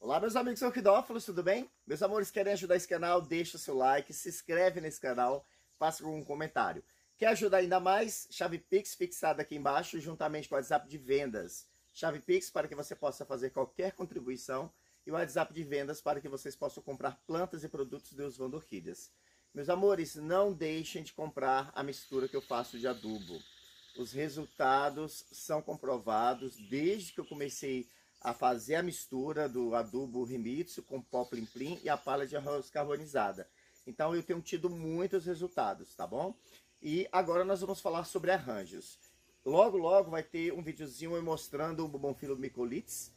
Olá, meus amigos orquidófilos, tudo bem? Meus amores, querem ajudar esse canal? Deixa o seu like, se inscreve nesse canal, faça um comentário. Quer ajudar ainda mais? Chave Pix fixada aqui embaixo, juntamente com o WhatsApp de vendas. Chave Pix para que você possa fazer qualquer contribuição e o WhatsApp de vendas para que vocês possam comprar plantas e produtos de Oswaldo Orquídeas. Meus amores, não deixem de comprar a mistura que eu faço de adubo. Os resultados são comprovados desde que eu comecei a fazer a mistura do adubo Rimitsu com pó plim-plim e a palha de arroz carbonizada. Então eu tenho tido muitos resultados, tá bom? E agora nós vamos falar sobre arranjos. Logo, logo vai ter um videozinho eu mostrando o Bougainvillea mycoliths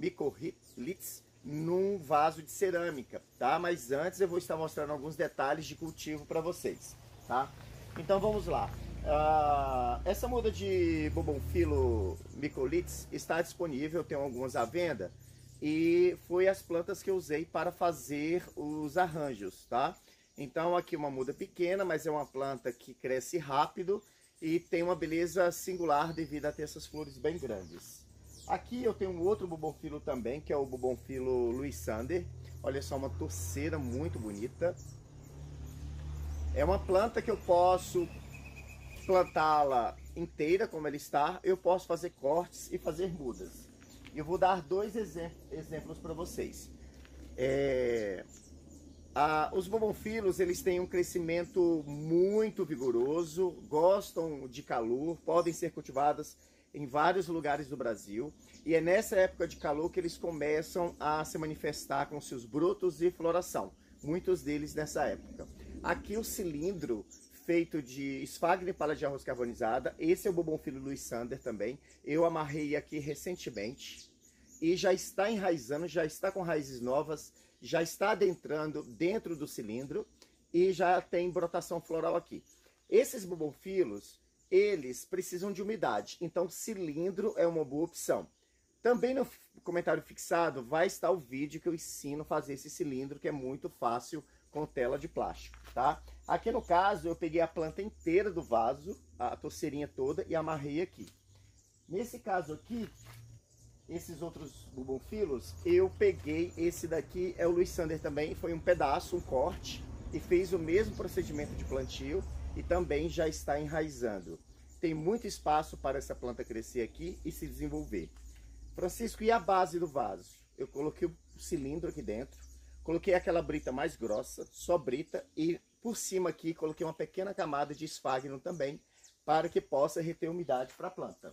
num vaso de cerâmica, tá? Mas antes eu vou estar mostrando alguns detalhes de cultivo para vocês, tá? Então vamos lá. Essa muda de Bougainvillea mycoliths está disponível, tem algumas à venda e foi as plantas que eu usei para fazer os arranjos, tá? Então aqui uma muda pequena, mas é uma planta que cresce rápido e tem uma beleza singular devido a ter essas flores bem grandes. Aqui eu tenho um outro Bougainvillea também, que é o Bougainvillea Louis Sander. Olha só, uma torceira muito bonita. É uma planta que eu posso plantá-la inteira como ela está, eu posso fazer cortes e fazer mudas. Eu vou dar dois exemplos para vocês. Os Bougainvilleas, eles têm um crescimento muito vigoroso, gostam de calor, podem ser cultivadas em vários lugares do Brasil. E é nessa época de calor que eles começam a se manifestar com seus brotos e floração. Muitos deles nessa época. Aqui o cilindro feito de esfagno e palha de arroz carbonizada. Esse é o Bougainvillea Louis Sander também. Eu amarrei aqui recentemente e já está enraizando, já está com raízes novas, já está adentrando dentro do cilindro e já tem brotação floral aqui. Esses Bougainvilleas, eles precisam de umidade, então cilindro é uma boa opção. Também no comentário fixado vai estar o vídeo que eu ensino a fazer esse cilindro, que é muito fácil com tela de plástico, tá? Aqui no caso eu peguei a planta inteira do vaso, a torceirinha toda, e amarrei aqui. Nesse caso aqui, esses outros Bougainvilleas, eu peguei esse daqui, é o Louis Sander também, foi um pedaço, um corte, e fez o mesmo procedimento de plantio e também já está enraizando. Tem muito espaço para essa planta crescer aqui e se desenvolver. Francisco, e a base do vaso? Eu coloquei o cilindro aqui dentro, coloquei aquela brita mais grossa, só brita, e por cima aqui coloquei uma pequena camada de esfagno também, para que possa reter umidade para a planta,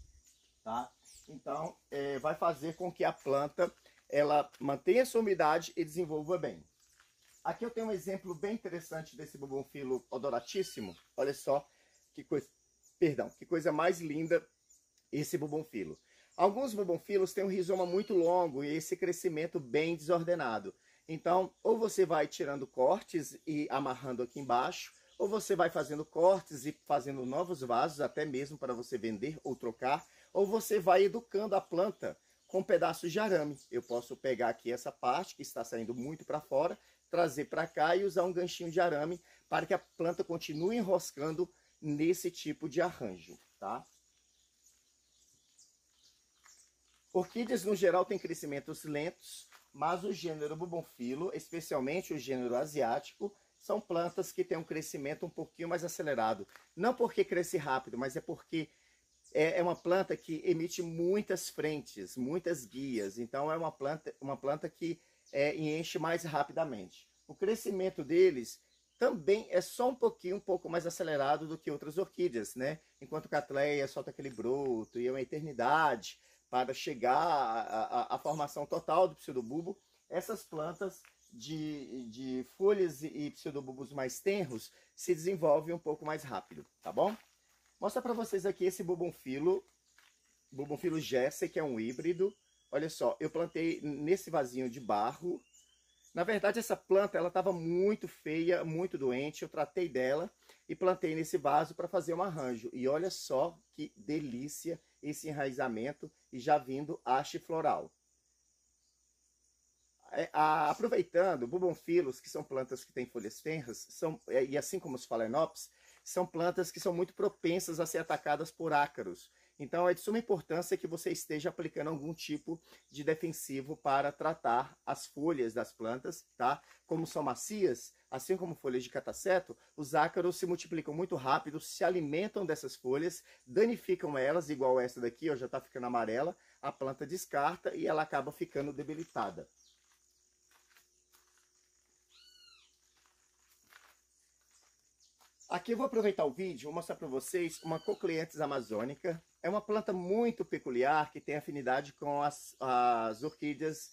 tá? Então, vai fazer com que a planta ela mantenha sua umidade e desenvolva bem. Aqui eu tenho um exemplo bem interessante desse Bougainvillea odoratíssimo. Olha só que coisa, que coisa mais linda esse Bougainvillea. Alguns Bougainvilleas têm um rizoma muito longo e esse crescimento bem desordenado. Então, ou você vai tirando cortes e amarrando aqui embaixo, ou você vai fazendo cortes e fazendo novos vasos, até mesmo para você vender ou trocar, ou você vai educando a planta com pedaços de arame. Eu posso pegar aqui essa parte que está saindo muito para fora, trazer para cá e usar um ganchinho de arame para que a planta continue enroscando nesse tipo de arranjo, tá? Orquídeas, no geral, têm crescimentos lentos, mas o gênero Bougainvillea, especialmente o gênero asiático, são plantas que têm um crescimento um pouquinho mais acelerado. Não porque cresce rápido, mas é porque é uma planta que emite muitas frentes, muitas guias. Então é uma planta que enche mais rapidamente. O crescimento deles também é só um pouco mais acelerado do que outras orquídeas, né? Enquanto Cattleya solta aquele broto e é uma eternidade para chegar à formação total do pseudobulbo, essas plantas de folhas e pseudobulbos mais tenros se desenvolvem um pouco mais rápido, tá bom? Mostra para vocês aqui esse Bougainvillea Jesse, que é um híbrido. Olha só, eu plantei nesse vasinho de barro. Na verdade, essa planta ela estava muito feia, muito doente. Eu tratei dela e plantei nesse vaso para fazer um arranjo. E olha só que delícia esse enraizamento e já vindo haste floral. Aproveitando, Bougainvilleas, que são plantas que têm folhas tenras, e assim como os Phalaenopsis, são plantas que são muito propensas a ser atacadas por ácaros. Então é de suma importância que você esteja aplicando algum tipo de defensivo para tratar as folhas das plantas, tá? Como são macias, assim como folhas de cataceto, os ácaros se multiplicam muito rápido, se alimentam dessas folhas, danificam elas, igual essa daqui, ó, já tá ficando amarela, a planta descarta e ela acaba ficando debilitada. Aqui eu vou aproveitar o vídeo, vou mostrar para vocês uma Cochleanthus amazônica. É uma planta muito peculiar que tem afinidade com as orquídeas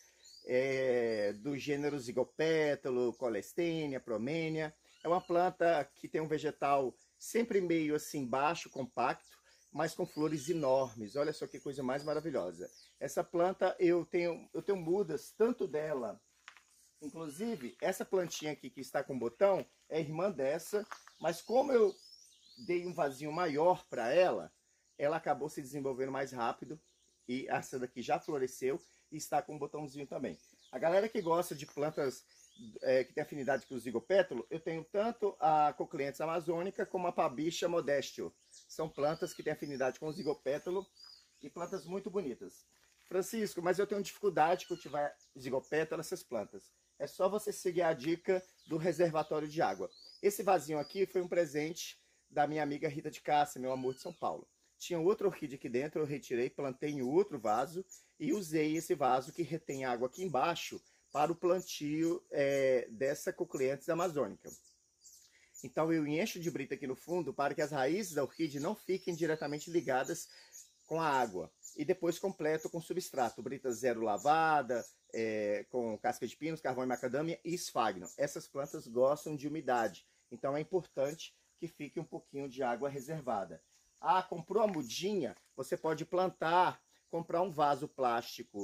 do gênero Zygopétalo, Colestenia, Promenia. É uma planta que tem um vegetal sempre meio assim baixo, compacto, mas com flores enormes. Olha só que coisa mais maravilhosa. Essa planta eu tenho mudas tanto dela. Inclusive, essa plantinha aqui que está com botão é irmã dessa, mas como eu dei um vasinho maior para ela, ela acabou se desenvolvendo mais rápido e essa daqui já floresceu e está com um botãozinho também. A galera que gosta de plantas que tem afinidade com o zigopétalo, eu tenho tanto a Cochleanthus amazônica como a Pabicha modestio. São plantas que têm afinidade com o zigopétalo e plantas muito bonitas. Francisco, mas eu tenho dificuldade de cultivar zigopétalo nessas plantas. É só você seguir a dica do reservatório de água. Esse vasinho aqui foi um presente da minha amiga Rita de Cássia, meu amor de São Paulo. Tinha outra orquídea aqui dentro, eu retirei, plantei em outro vaso e usei esse vaso que retém água aqui embaixo para o plantio dessa Cochleanthus amazônica. Então eu encho de brita aqui no fundo para que as raízes da orquídea não fiquem diretamente ligadas com a água. E depois completo com substrato, brita zero lavada, com casca de pinos, carvão e macadâmia e esfagno. Essas plantas gostam de umidade, então é importante que fique um pouquinho de água reservada. Ah, comprou a mudinha? Você pode comprar um vaso plástico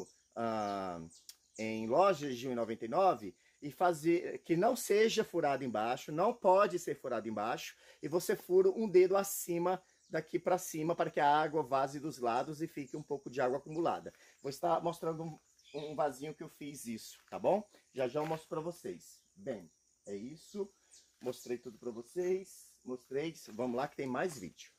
em lojas de R$ 1,99 e fazer que não seja furado embaixo, não pode ser furado embaixo, e você fura um dedo acima daqui para cima para que a água vaze dos lados e fique um pouco de água acumulada. Vou estar mostrando um vasinho que eu fiz isso, tá bom? Já já eu mostro para vocês. Bem, é isso. Mostrei tudo para vocês. Mostrei. Vamos lá que tem mais vídeo.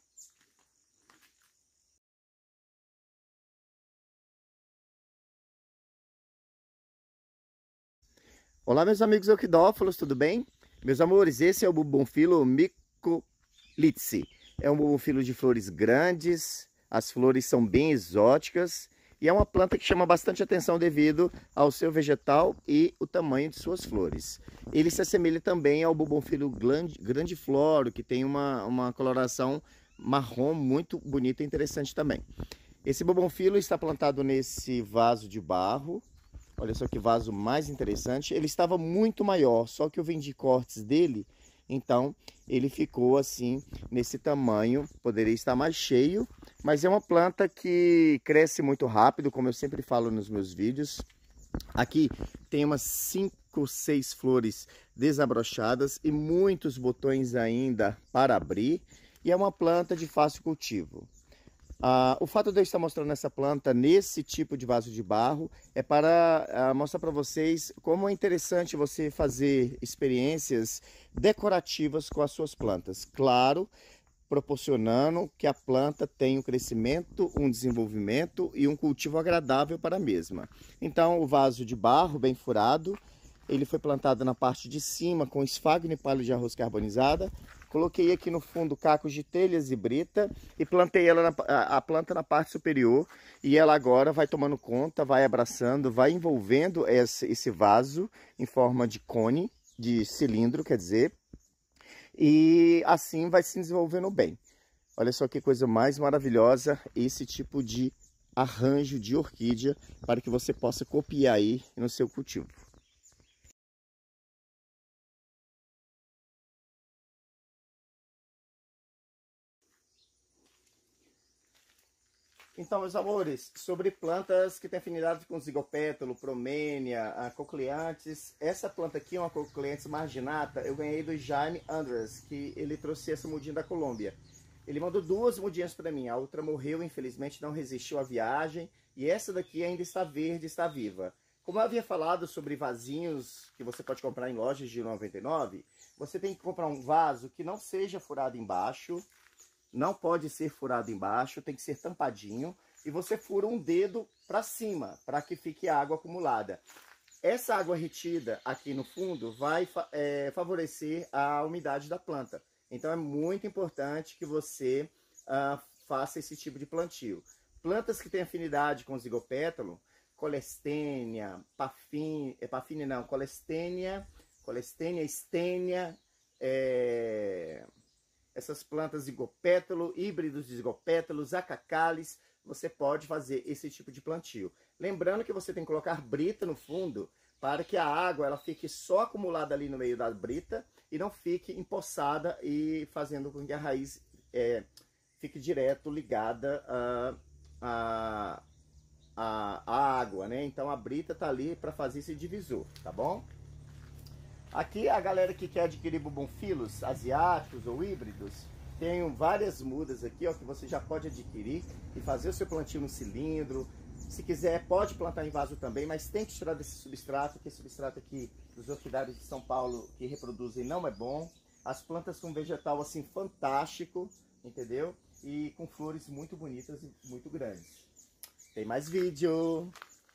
Olá, meus amigos euquidófilos, tudo bem? Meus amores, esse é o Bumbonfilo mycolitzi. É um bumbonfilo de flores grandes, as flores são bem exóticas e é uma planta que chama bastante atenção devido ao seu vegetal e o tamanho de suas flores. Ele se assemelha também ao Bumbonfilo grandifloro, que tem uma coloração marrom muito bonita e interessante também. Esse bumbonfilo está plantado nesse vaso de barro. Olha só que vaso mais interessante. Ele estava muito maior, só que eu vendi cortes dele. Então, ele ficou assim, nesse tamanho, poderia estar mais cheio, mas é uma planta que cresce muito rápido, como eu sempre falo nos meus vídeos. Aqui tem umas 5, 6 flores desabrochadas e muitos botões ainda para abrir, e é uma planta de fácil cultivo. O fato de eu estar mostrando essa planta nesse tipo de vaso de barro é para mostrar para vocês como é interessante você fazer experiências decorativas com as suas plantas. Claro, proporcionando que a planta tenha um crescimento, um desenvolvimento e um cultivo agradável para a mesma. Então, o vaso de barro bem furado, ele foi plantado na parte de cima com esfagno e palha de arroz carbonizada. Coloquei aqui no fundo cacos de telhas e brita e plantei a planta na parte superior, e ela agora vai tomando conta, vai abraçando, vai envolvendo esse vaso em forma de cone, de cilindro, quer dizer, e assim vai se desenvolvendo bem. Olha só que coisa mais maravilhosa esse tipo de arranjo de orquídea para que você possa copiar aí no seu cultivo. Então, meus amores, sobre plantas que têm afinidade com zigopétalo, promênia, a Cochleanthus, essa planta aqui é uma Cochleanthus marginata, eu ganhei do Jaime Andres, que ele trouxe essa mudinha da Colômbia. Ele mandou 2 mudinhas para mim, a outra morreu, infelizmente não resistiu à viagem, e essa daqui ainda está verde, está viva. Como eu havia falado sobre vasinhos que você pode comprar em lojas de R$ 99, você tem que comprar um vaso que não seja furado embaixo, não pode ser furado embaixo, tem que ser tampadinho. E você fura um dedo para cima, para que fique água acumulada. Essa água retida aqui no fundo vai favorecer a umidade da planta. Então é muito importante que você faça esse tipo de plantio. Plantas que têm afinidade com zigopétalo, colestênia, colestênia, estênia, essas plantas zigopétalo, híbridos de zigopétalos, acacales, você pode fazer esse tipo de plantio. Lembrando que você tem que colocar brita no fundo para que a água ela fique só acumulada ali no meio da brita e não fique empoçada e fazendo com que a raiz fique direto ligada à água, né? Então a brita tá ali para fazer esse divisor, tá bom? Aqui a galera que quer adquirir bumbonfilos asiáticos ou híbridos, tem várias mudas aqui, ó, que você já pode adquirir e fazer o seu plantio no cilindro. Se quiser, pode plantar em vaso também, mas tem que tirar desse substrato, que esse substrato aqui dos orquidários de São Paulo que reproduzem não é bom. As plantas com vegetal assim fantástico, entendeu? E com flores muito bonitas e muito grandes. Tem mais vídeo!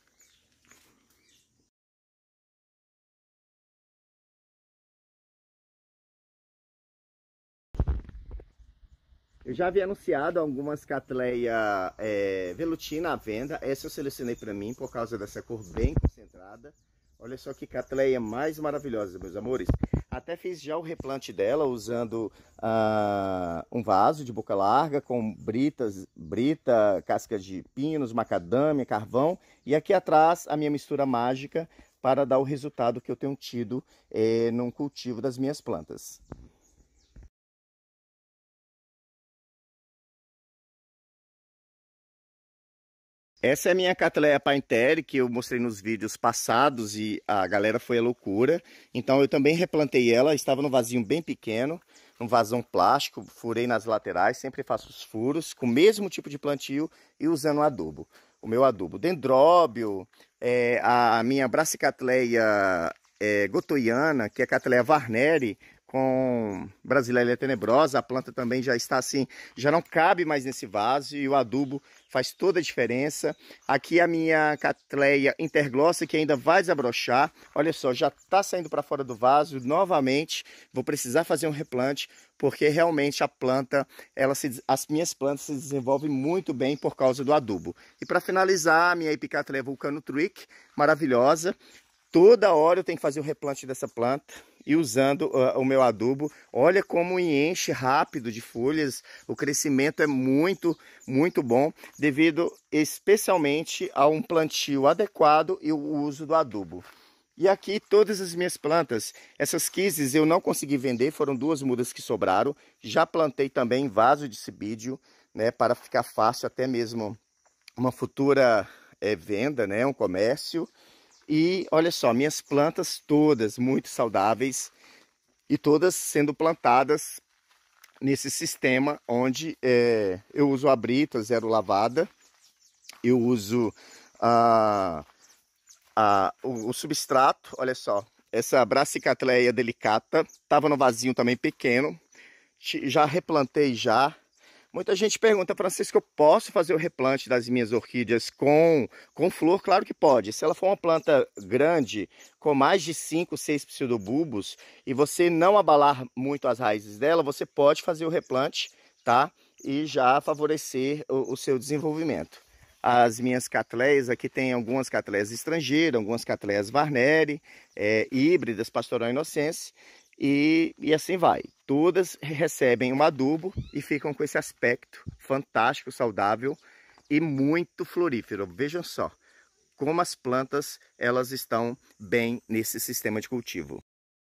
Eu já havia anunciado algumas Cattleya velutina à venda. Essa eu selecionei para mim por causa dessa cor bem concentrada. Olha só que Cattleya mais maravilhosa, meus amores. Até fiz já o replante dela usando um vaso de boca larga com brita, cascas de pinos, macadâmia, carvão. E aqui atrás a minha mistura mágica para dar o resultado que eu tenho tido no cultivo das minhas plantas. Essa é a minha Cattleya Painterre, que eu mostrei nos vídeos passados e a galera foi a loucura. Então eu também replantei ela, estava num vasinho bem pequeno, um vasão plástico, furei nas laterais, sempre faço os furos, com o mesmo tipo de plantio e usando o adubo. O meu adubo dendróbio, a minha Brassicatleya gotoiana, que é a Cattleya Varneri, com Brasileia tenebrosa, a planta também já está assim, já não cabe mais nesse vaso e o adubo faz toda a diferença. Aqui a minha Cattleya interglossa que ainda vai desabrochar, olha só, já está saindo para fora do vaso, novamente vou precisar fazer um replante, porque realmente a planta, as minhas plantas se desenvolvem muito bem por causa do adubo. E para finalizar, a minha Epicattleya Vulcano Trick, maravilhosa, toda hora eu tenho que fazer o replante dessa planta. E usando o meu adubo, olha como enche rápido de folhas, o crescimento é muito, muito bom, devido especialmente a um plantio adequado e o uso do adubo. E aqui todas as minhas plantas, essas quizzes eu não consegui vender, foram 2 mudas que sobraram, já plantei também em vaso de cibídio, né, para ficar fácil até mesmo uma futura venda, né, um comércio. E olha só, minhas plantas todas muito saudáveis e todas sendo plantadas nesse sistema onde eu uso a brita zero lavada, eu uso o substrato, olha só, essa Brassicatleya delicata, estava no vasinho também pequeno, já replantei já. Muita gente pergunta, Francisco, eu posso fazer o replante das minhas orquídeas com flor? Claro que pode. Se ela for uma planta grande, com mais de 5, 6 pseudobulbos, e você não abalar muito as raízes dela, você pode fazer o replante, tá? E já favorecer o seu desenvolvimento. As minhas Cattleyas, aqui tem algumas Cattleyas estrangeiras, algumas Cattleyas Varneri, híbridas, Pastoral Inocência, e assim vai. Todas recebem um adubo e ficam com esse aspecto fantástico, saudável e muito florífero. Vejam só como as plantas elas estão bem nesse sistema de cultivo.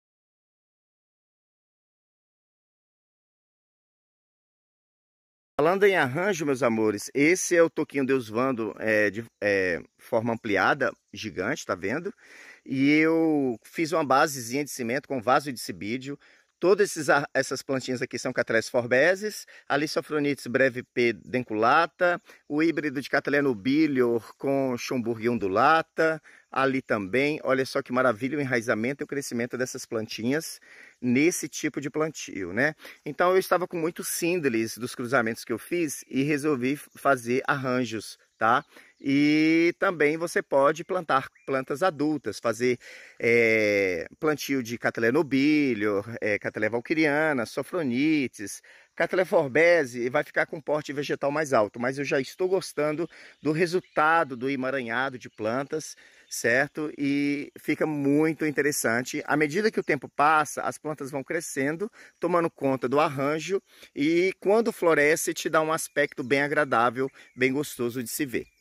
Falando em arranjo, meus amores, esse é o toquinho Deus Vando de forma ampliada, gigante, tá vendo? E eu fiz uma basezinha de cimento com vaso de cibídio. Todas essas plantinhas aqui são Cattleyas forbeses, ali Sophronitis breve-p denculata, o híbrido de Cattleya nobilior com Schomburg undulata, ali também, olha só que maravilha o enraizamento e o crescimento dessas plantinhas nesse tipo de plantio, né? Então eu estava com muitos síndales dos cruzamentos que eu fiz e resolvi fazer arranjos, tá? E também você pode plantar plantas adultas, fazer plantio de Cattleya nobilior, Cattleya valkyriana, Sophronitis, Cattleya forbese, e vai ficar com porte vegetal mais alto. Mas eu já estou gostando do resultado do emaranhado de plantas, certo? E fica muito interessante. À medida que o tempo passa, as plantas vão crescendo, tomando conta do arranjo, e quando floresce te dá um aspecto bem agradável, bem gostoso de se ver.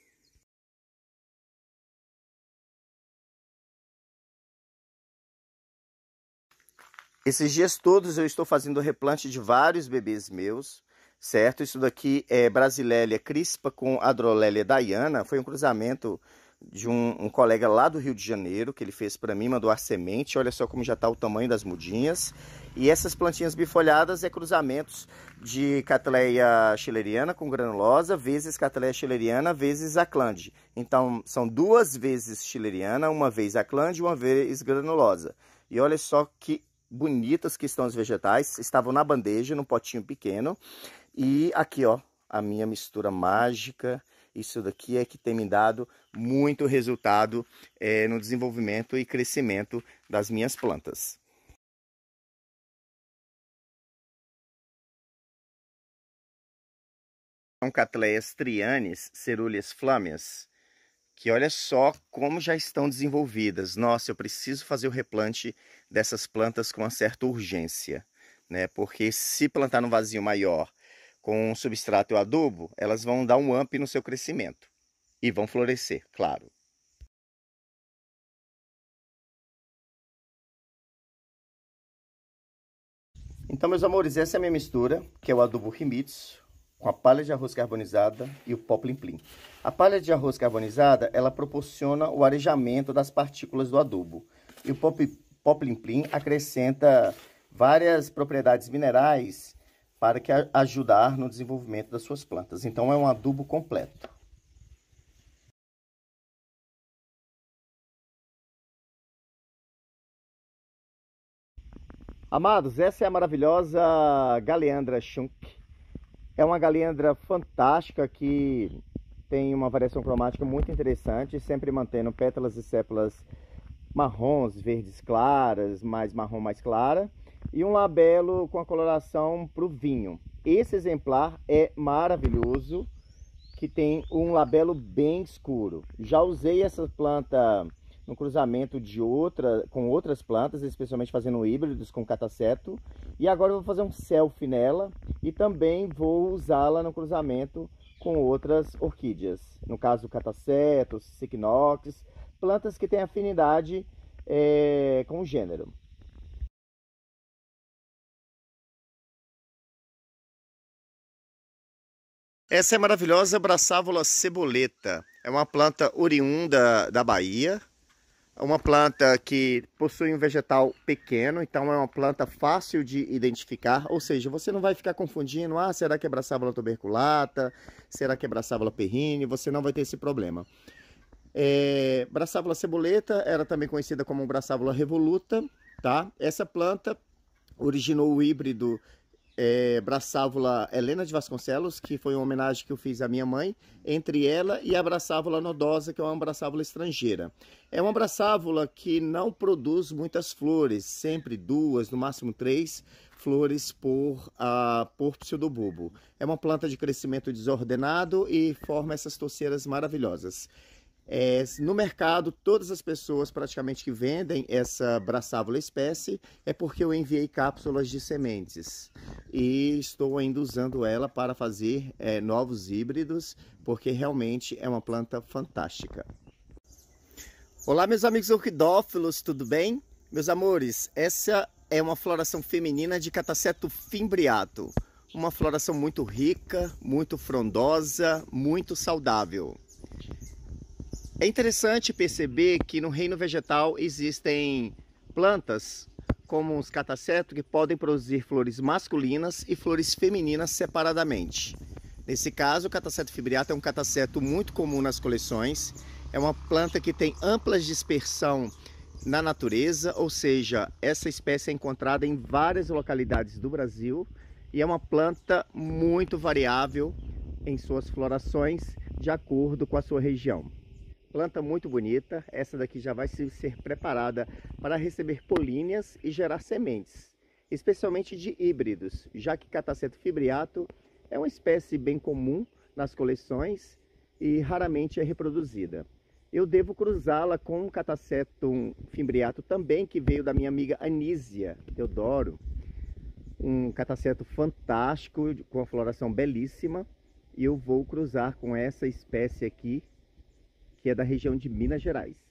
Esses dias todos eu estou fazendo replante de vários bebês meus, certo? Isso daqui é Brasileia crispa com Adroleia Diana. Foi um cruzamento de um colega lá do Rio de Janeiro, que ele fez para mim, mandou a semente. Olha só como já está o tamanho das mudinhas. E essas plantinhas bifolhadas é cruzamentos de Cattleya schilleriana com granulosa, vezes Cattleya schilleriana, vezes Aclande. Então, são 2 vezes schilleriana, 1 vez Aclande e 1 vez granulosa. E olha só que bonitas que estão os vegetais, estavam na bandeja, num potinho pequeno. E aqui, ó, a minha mistura mágica. Isso daqui é que tem me dado muito resultado no desenvolvimento e crescimento das minhas plantas. São Cattleyas trianis, Ceruleas flammeas, que olha só como já estão desenvolvidas. Nossa, eu preciso fazer o replante dessas plantas com uma certa urgência, né? Porque se plantar num vasinho maior com substrato e adubo, elas vão dar um up no seu crescimento e vão florescer, claro. Então, meus amores, essa é a minha mistura, que é o adubo Himitsu, com a palha de arroz carbonizada e o pó plim plim. A palha de arroz carbonizada, ela proporciona o arejamento das partículas do adubo. E o pó plim plim acrescenta várias propriedades minerais para ajudar no desenvolvimento das suas plantas. Então, é um adubo completo. Amados, essa é a maravilhosa Galeandra Schunk. É uma galeandra fantástica que tem uma variação cromática muito interessante, sempre mantendo pétalas e sépalas marrons, verdes claras, mais marrom mais clara, e um labelo com a coloração para o vinho. Esse exemplar é maravilhoso, que tem um labelo bem escuro. Já usei essa planta no cruzamento com outras plantas, especialmente fazendo híbridos com cataceto. E agora eu vou fazer um selfie nela e também vou usá-la no cruzamento com outras orquídeas. No caso, cataceto, cycnops, plantas que têm afinidade com o gênero. Essa é a maravilhosa Brassavola ceboleta. É uma planta oriunda da Bahia. É uma planta que possui um vegetal pequeno, então é uma planta fácil de identificar. Ou seja, você não vai ficar confundindo, será que é Brassavola tuberculata? Será que é Brassavola perrine? Você não vai ter esse problema. Brassavola ceboleta era também conhecida como Brassavola revoluta, tá? Essa planta originou o híbrido Brassavola Helena de Vasconcelos, que foi uma homenagem que eu fiz à minha mãe, entre ela e a Brassavola nodosa, que é uma Brassavola estrangeira. É uma Brassavola que não produz muitas flores, sempre 2, no máximo 3 flores por pseudobulbo. É uma planta de crescimento desordenado e forma essas touceiras maravilhosas. No mercado, todas as pessoas praticamente que vendem essa Brassavola espécie é porque eu enviei cápsulas de sementes e estou ainda usando ela para fazer novos híbridos, porque realmente é uma planta fantástica. Olá, meus amigos orquidófilos, tudo bem? Meus amores, essa é uma floração feminina de Cataceto fimbriato, uma floração muito rica, muito frondosa, muito saudável. É interessante perceber que no reino vegetal existem plantas como os catacetos que podem produzir flores masculinas e flores femininas separadamente. Nesse caso, o cataceto fibriato é um cataceto muito comum nas coleções. É uma planta que tem ampla dispersão na natureza, ou seja, essa espécie é encontrada em várias localidades do Brasil e é uma planta muito variável em suas florações de acordo com a sua região. Planta muito bonita, essa daqui já vai ser preparada para receber políneas e gerar sementes, especialmente de híbridos, já que cataceto fibriato é uma espécie bem comum nas coleções e raramente é reproduzida. Eu devo cruzá-la com um catacetum fibriato também, que veio da minha amiga Anísia Teodoro. Um cataceto fantástico, com uma floração belíssima. E eu vou cruzar com essa espécie aqui, que é da região de Minas Gerais.